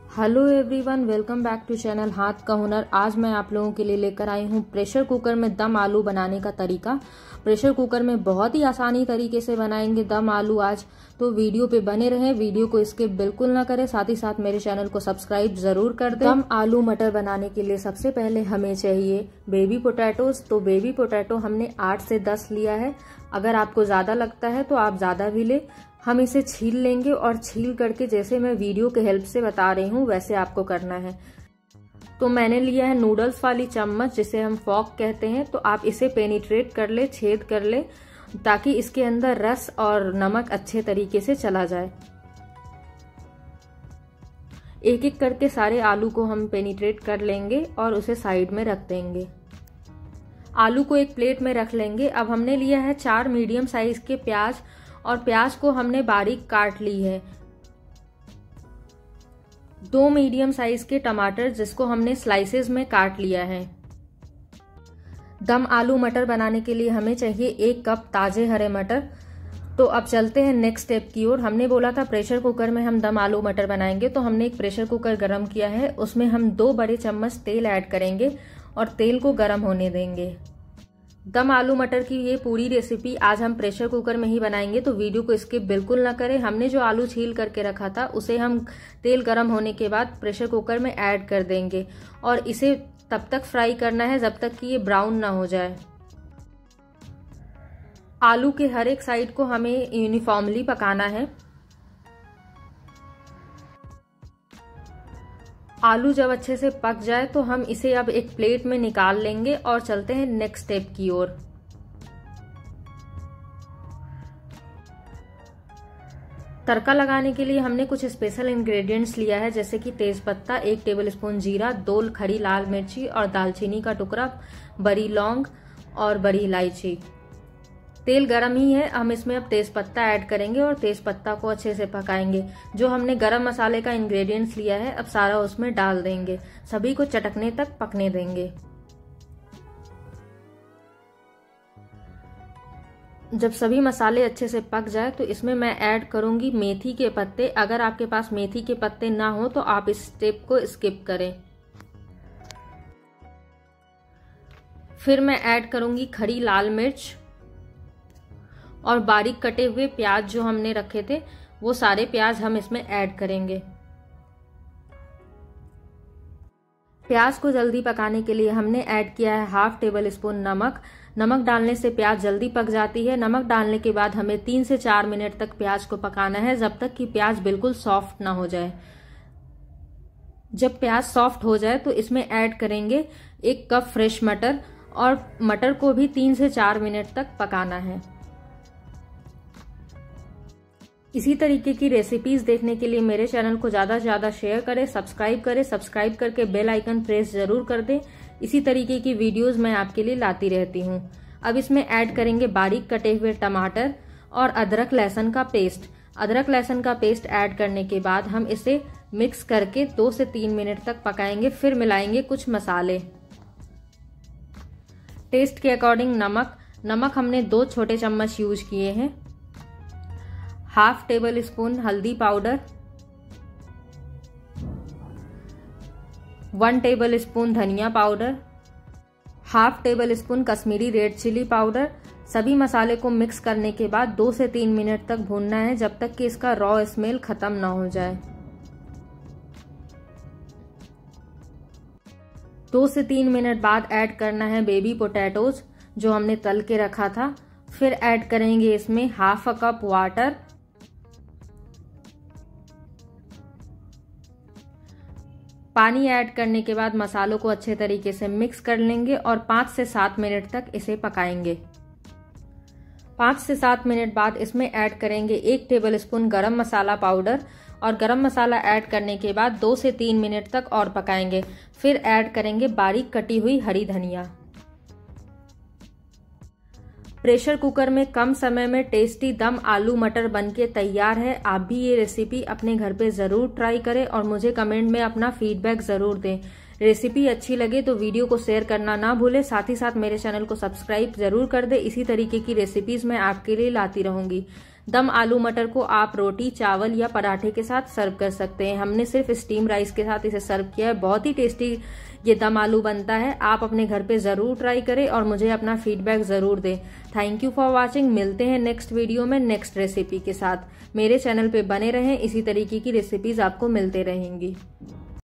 Hello everyone, welcome back to channel हाथ का हुनर। आज मैं आप लोगों के लिए लेकर आई हूँ प्रेशर कुकर में दम आलू बनाने का तरीका। प्रेशर कुकर में बहुत ही आसानी तरीके से बनाएंगे दम आलू आज। तो वीडियो पे बने रहें, वीडियो को स्किप बिल्कुल ना करें, साथ ही साथ मेरे चैनल को सब्सक्राइब जरूर कर दें। दम आलू मटर बनाने के लिए सबसे पहले हमें चाहिए बेबी पोटैटोज। तो बेबी पोटैटो हमने 8 से 10 लिया है। अगर आपको ज्यादा लगता है तो आप ज्यादा भी ले। हम इसे छील लेंगे और छील करके जैसे मैं वीडियो के हेल्प से बता रही हूँ वैसे आपको करना है। तो मैंने लिया है नूडल्स वाली चम्मच, जिसे हम फॉक कहते हैं। तो आप इसे पेनिट्रेट कर ले, छेद कर ले, ताकि इसके अंदर रस और नमक अच्छे तरीके से चला जाए। एक एक करके सारे आलू को हम पेनिट्रेट कर लेंगे और उसे साइड में रख देंगे। आलू को एक प्लेट में रख लेंगे। अब हमने लिया है 4 मीडियम साइज के प्याज, और प्याज को हमने बारीक काट ली है। 2 मीडियम साइज के टमाटर, जिसको हमने स्लाइसेस में काट लिया है। दम आलू मटर बनाने के लिए हमें चाहिए 1 कप ताजे हरे मटर। तो अब चलते हैं नेक्स्ट स्टेप की ओर। हमने बोला था प्रेशर कुकर में हम दम आलू मटर बनाएंगे, तो हमने एक प्रेशर कुकर गरम किया है। उसमें हम 2 बड़े चम्मच तेल ऐड करेंगे और तेल को गरम होने देंगे। दम आलू मटर की ये पूरी रेसिपी आज हम प्रेशर कुकर में ही बनाएंगे, तो वीडियो को स्किप बिल्कुल ना करें। हमने जो आलू छील करके रखा था उसे हम तेल गरम होने के बाद प्रेशर कुकर में ऐड कर देंगे और इसे तब तक फ्राई करना है जब तक कि ये ब्राउन ना हो जाए। आलू के हर एक साइड को हमें यूनिफॉर्मली पकाना है। आलू जब अच्छे से पक जाए तो हम इसे अब एक प्लेट में निकाल लेंगे और चलते हैं नेक्स्ट स्टेप की ओर। तड़का लगाने के लिए हमने कुछ स्पेशल इंग्रेडिएंट्स लिया है, जैसे कि तेजपत्ता, 1 टेबलस्पून जीरा, 2 खड़ी लाल मिर्ची और दालचीनी का टुकड़ा, बड़ी लौंग और बड़ी इलायची। तेल गरम ही है, हम इसमें अब तेजपत्ता ऐड करेंगे और तेजपत्ता को अच्छे से पकाएंगे। जो हमने गरम मसाले का इंग्रेडिएंट्स लिया है अब सारा उसमें डाल देंगे। सभी को चटकने तक पकने देंगे। जब सभी मसाले अच्छे से पक जाए तो इसमें मैं ऐड करूंगी मेथी के पत्ते। अगर आपके पास मेथी के पत्ते ना हो तो आप इस स्टेप को स्किप करें। फिर मैं ऐड करूंगी खड़ी लाल मिर्च और बारीक कटे हुए प्याज जो हमने रखे थे, वो सारे प्याज हम इसमें ऐड करेंगे। प्याज को जल्दी पकाने के लिए हमने ऐड किया है 1/2 टेबलस्पून नमक। नमक डालने से प्याज जल्दी पक जाती है। नमक डालने के बाद हमें 3 से 4 मिनट तक प्याज को पकाना है, जब तक कि प्याज बिल्कुल सॉफ्ट ना हो जाए। जब प्याज सॉफ्ट हो जाए तो इसमें ऐड करेंगे 1 कप फ्रेश मटर, और मटर को भी 3 से 4 मिनट तक पकाना है। इसी तरीके की रेसिपीज देखने के लिए मेरे चैनल को ज्यादा से ज्यादा शेयर करें, सब्सक्राइब करें। सब्सक्राइब करके बेल आइकन प्रेस जरूर कर दें। इसी तरीके की वीडियोस मैं आपके लिए लाती रहती हूँ। अब इसमें ऐड करेंगे बारीक कटे हुए टमाटर और अदरक लहसुन का पेस्ट। अदरक लहसुन का पेस्ट ऐड करने के बाद हम इसे मिक्स करके 2 से 3 मिनट तक पकाएंगे। फिर मिलाएंगे कुछ मसाले। टेस्ट के अकॉर्डिंग नमक हमने 2 छोटे चम्मच यूज किए हैं। 1/2 टेबलस्पून हल्दी पाउडर, 1 टेबलस्पून धनिया powder, 1/2 tablespoon Kashmiri red chilli powder. सभी मसाले को मिक्स करने के बाद 2 से 3 मिनट तक भूनना है, जब तक कि इसका रॉ स्मेल खत्म ना हो जाए। 2 से 3 मिनट बाद ऐड करना है बेबी पोटैटोज जो हमने तल के रखा था। फिर ऐड करेंगे इसमें 1/2 कप वाटर। पानी ऐड करने के बाद मसालों को अच्छे तरीके से मिक्स कर लेंगे और 5 से 7 मिनट तक इसे पकाएंगे। 5 से 7 मिनट बाद इसमें ऐड करेंगे 1 टेबलस्पून गरम मसाला पाउडर, और गरम मसाला ऐड करने के बाद 2 से 3 मिनट तक और पकाएंगे। फिर ऐड करेंगे बारीक कटी हुई हरी धनिया। प्रेशर कुकर में कम समय में टेस्टी दम आलू मटर बनके तैयार है। आप भी ये रेसिपी अपने घर पे जरूर ट्राई करें और मुझे कमेंट में अपना फीडबैक जरूर दें। रेसिपी अच्छी लगे तो वीडियो को शेयर करना ना भूलें, साथ ही साथ मेरे चैनल को सब्सक्राइब जरूर कर दें। इसी तरीके की रेसिपीज मैं आपके लिए लाती रहूंगी। दम आलू मटर को आप रोटी, चावल या पराठे के साथ सर्व कर सकते हैं। हमने सिर्फ स्टीम राइस के साथ इसे सर्व किया है। बहुत ही टेस्टी ये दम आलू बनता है। आप अपने घर पे ज़रूर ट्राई करें और मुझे अपना फीडबैक ज़रूर दें। Thank you for watching. मिलते हैं नेक्स्ट वीडियो में नेक्स्ट रेसिपी के साथ। मेरे चैनल पे बने रहें, इसी तरीके की रेसिपीज़ आपको मिलते रहेंगी।